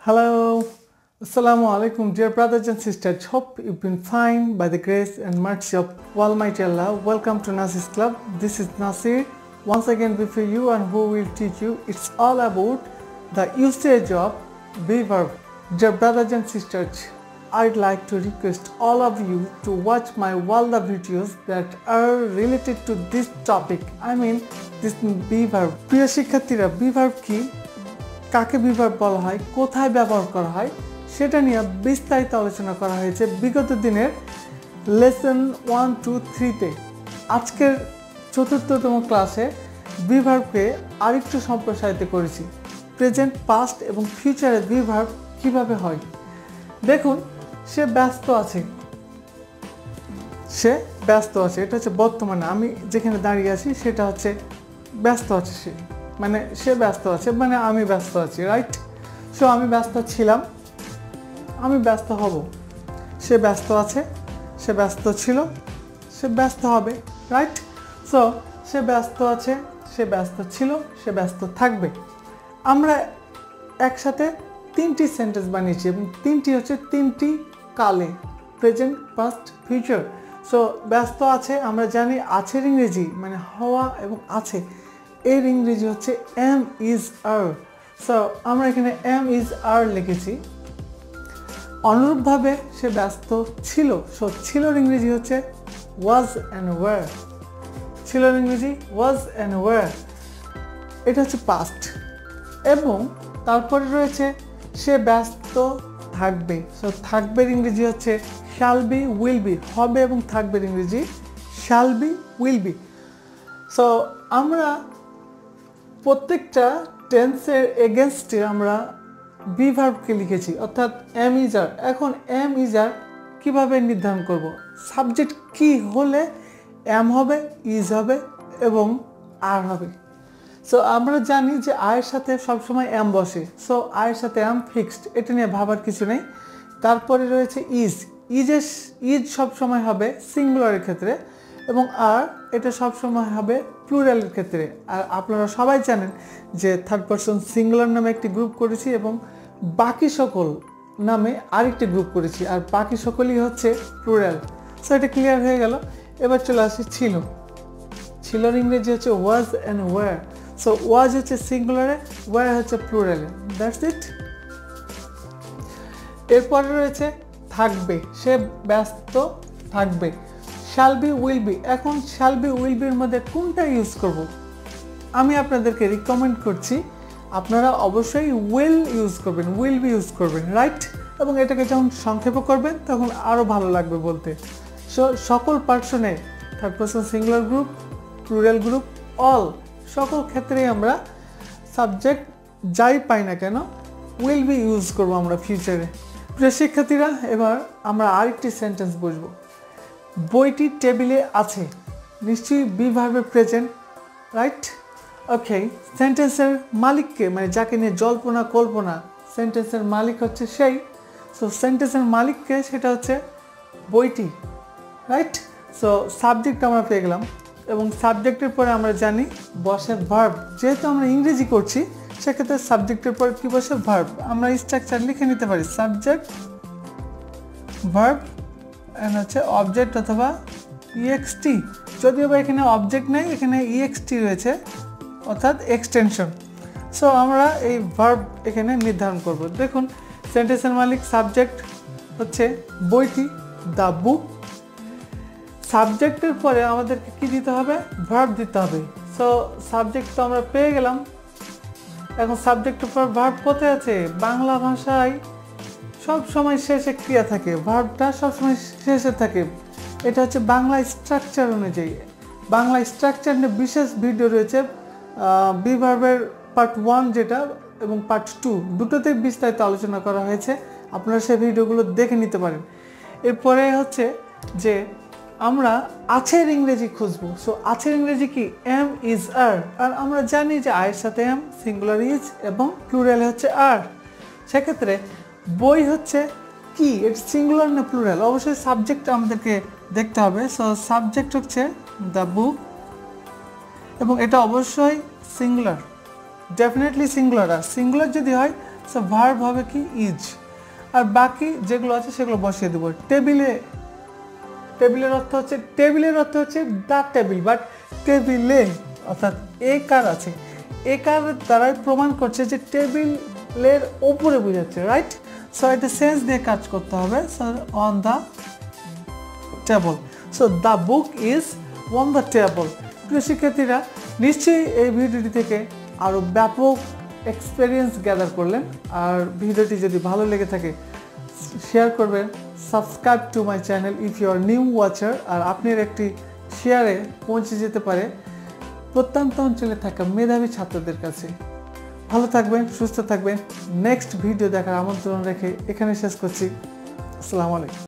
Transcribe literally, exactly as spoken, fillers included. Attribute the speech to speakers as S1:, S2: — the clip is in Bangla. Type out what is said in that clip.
S1: Hello, Assalamu alaikum, dear brothers and sisters. Hope you've been fine by the grace and mercy of Almighty Allah. Welcome to Nasir's Club. This is Nasir once again before you, and who will teach you. It's all about the usage of be verb. Dear brothers and sisters, I'd like to request all of you to watch my world of videos that are related to this topic. I mean this be verb. প্রিয় শিক্ষার্থীরা, be verb কি, কাকে be verb বলা হয়, কোথায় ব্যবহার করা হয় সেটা নিয়ে বিস্তারিত আলোচনা করা হয়েছে বিগত দিনের লেসন ওয়ান টু থ্রিতে। আজকের চতুর্থতম ক্লাসে be verbকে আরেকটু সম্প্রসারিত করেছি। প্রেজেন্ট, পাস্ট এবং ফিউচারে be verb কিভাবে হয়। দেখুন, সে ব্যস্ত আছে, সে ব্যস্ত আছে, এটা হচ্ছে বর্তমানে আমি যেখানে দাঁড়িয়ে আছি সেটা হচ্ছে ব্যস্ত আছে, সে মানে সে ব্যস্ত আছে মানে আমি ব্যস্ত আছি, রাইট? সো আমি ব্যস্ত ছিলাম, আমি ব্যস্ত হব। সে ব্যস্ত আছে, সে ব্যস্ত ছিল, সে ব্যস্ত হবে, রাইট? সো সে ব্যস্ত আছে, সে ব্যস্ত ছিল, সে ব্যস্ত থাকবে। আমরা একসাথে তিনটি সেন্টেন্স বানিয়েছি এবং তিনটি হচ্ছে তিনটি কালে, প্রেজেন্ট, পাস্ট, ফিউচার। সো ব্যস্ত আছে আমরা জানি আছের ইংরেজি মানে হওয়া এবং আছে, এর ইংরেজি হচ্ছে এম ইজ আর। সো আমরা এখানে এম ইজ আর লিখেছি। অনুরূপভাবে সে ব্যস্ত ছিল, সো ছিলর ইংরেজি হচ্ছে ওয়াজ অ্যান্ড ওয়ার। ছিলর ইংরেজি ওয়াজ অ্যান্ড ওয়ার, এটা হচ্ছে পাস্ট। এবং তারপরে রয়েছে সে ব্যস্ত থাকবে। সো থাকবের ইংরেজি হচ্ছে শ্যাল বি, উইল বি। হবে এবং থাকবের ইংরেজি shall be, will be. So আমরা প্রত্যেকটা টেন্সের এগেনস্টে আমরা বি ভার্বকে লিখেছি, অর্থাৎ এম ইজ আর। এখন এম ইজ আর কীভাবে নির্ধারণ করব? সাবজেক্ট কি হলে এম হবে, ইজ হবে এবং আর হবে। সো আমরা জানি যে আয়ের সাথে সবসময় এম বসে, সো আয়ের সাথে এম ফিক্সড, এটা নিয়ে ভাবার কিছু নেই। তারপরে রয়েছে ইজ। ইজের ইজ সবসময় হবে সিঙ্গুলারের ক্ষেত্রে এবং আর এটা সবসময় হবে প্লুরালের ক্ষেত্রে। আর আপনারা সবাই জানেন যে থার্ড পারসন সিঙ্গুলার নামে একটি গ্রুপ করেছি এবং বাকি সকল নামে আরেকটি গ্রুপ করেছি, আর বাকি সকলই হচ্ছে প্লুরাল। সো এটা ক্লিয়ার হয়ে গেল। এবার চলে আসি ছিল। ছিলর ইংরেজি হচ্ছে was and were. So was হচ্ছে সিঙ্গুলারে, ওয়ার হচ্ছে প্লুরালে, দ্যাটস ইট। এরপরে রয়েছে থাকবে, সে ব্যস্ত থাকবে। Shall be, will be. এখন শ্যাল বি, উইল বির মধ্যে কোনটা ইউজ করব? আমি আপনাদেরকে রিকমেন্ড করছি আপনারা অবশ্যই উইল ইউজ করবেন, উইল বি ইউজ করবেন, রাইট? এবং এটাকে যখন সংক্ষেপ করবেন তখন আরও ভালো লাগবে বলতে। সো সকল পার্সনে third person singular group, plural group, all সকল ক্ষেত্রেই আমরা সাবজেক্ট যাই পাই না কেন উইল বি ইউজ করবো আমরা ফিউচারে। প্রিয় শিক্ষার্থীরা, এবার আমরা আরেকটি সেন্টেন্স বুঝবো। বইটি টেবিলে আছে, নিশ্চয়ই বি ভার্বের প্রেজেন্ট, রাইট? ওকে, সেন্টেন্সের মালিককে মানে যাকে নিয়ে জল্পনা কল্পনা, সেন্টেন্সের মালিক হচ্ছে সেই। সো সেন্টেন্সের মালিককে, সেটা হচ্ছে বইটি, রাইট? সো সাবজেক্ট আমরা পেয়ে গেলাম এবং সাবজেক্টের পরে আমরা জানি বসে ভার্ব। যেহেতু আমরা ইংরেজি করছি সেক্ষেত্রে সাবজেক্টের পর কী বসে? ভার্ব। আমরা স্ট্রাকচার লিখে নিতে পারি, সাবজেক্ট, ভার্ব অ্যান্ড হচ্ছে অবজেক্ট অথবা ইএক্সটি। যদিও বা এখানে অবজেক্ট নেই, এখানে ইএক্সটি রয়েছে অর্থাৎ এক্সটেনশন। সো আমরা এই ভার্ব এখানে নির্ধারণ করব। দেখুন, সেন্টেন্সের মালিক সাবজেক্ট হচ্ছে বইটি, দ্য বুক। সাবজেক্টের পরে আমাদেরকে কি দিতে হবে? ভার্ব দিতে হবে। সো সাবজেক্ট তো আমরা পেয়ে গেলাম। এখন সাবজেক্টের পর ভার্ব কোথায় আছে? বাংলা ভাষায় সব সময় শেষে ক্রিয়া থাকে, ভার্বটা সবসময় শেষে থাকে। এটা হচ্ছে বাংলা স্ট্রাকচার অনুযায়ী। বাংলা স্ট্রাকচার নিয়ে বিশেষ ভিডিও রয়েছে, বি ভার্বের পার্ট ওয়ান যেটা এবং পার্ট টু, দুটোতে বিস্তারিত আলোচনা করা হয়েছে, আপনারা সেই ভিডিওগুলো দেখে নিতে পারেন। এরপরে হচ্ছে যে আমরা আছের ইংরেজি খুঁজবো। সো আছের ইংরেজি কি? এম ইজ আর। আর আমরা জানি যে আয়ের সাথে এম, সিঙ্গুলার ইজ এবং প্লুরালে হচ্ছে আর। সেক্ষেত্রে বই হচ্ছে কি? এটা সিঙ্গুলার না প্লুরাল? অবশ্যই সাবজেক্ট আমাদেরকে দেখতে হবে। সো সাবজেক্ট হচ্ছে দ্য বুক এবং এটা অবশ্যই সিঙ্গুলার, ডেফিনেটলি সিঙ্গুলার। আর সিঙ্গুলার যদি হয় সো ভার্ব হবে কি ইজ, আর বাকি যেগুলো আছে সেগুলো বসিয়ে দেবো। টেবিলে, টেবিলের অর্থ হচ্ছে টেবিলের অর্থ হচ্ছে দ্য টেবিল, বাট টেবিলে অর্থাৎ এ কার আছে, এ কার দ্বারাই প্রমাণ করছে যে টেবিলের ওপরে বোঝাচ্ছে, রাইট? সো এটা সেন্স দিয়ে কাজ করতে হবে। So on the table, so the book is on the table. প্রিয় শিক্ষার্থীরা, নিশ্চয়ই এই ভিডিওটি থেকে আরও ব্যাপক এক্সপিরিয়েন্স গ্যাদার করলেন। আর ভিডিওটি যদি ভালো লেগে থাকে শেয়ার করবেন, subscribe to my channel if you are new watcher. আর আপনার একটি শেয়ারে পৌঁছে যেতে পারে প্রত্যন্ত অঞ্চলে থাকা মেধাবী ছাত্রদের কাছে। ভালো থাকবেন, সুস্থ থাকবেন। নেক্সট ভিডিও দেখার আমন্ত্রণ রেখে এখানে শেষ করছি। আসসালামু আলাইকুম।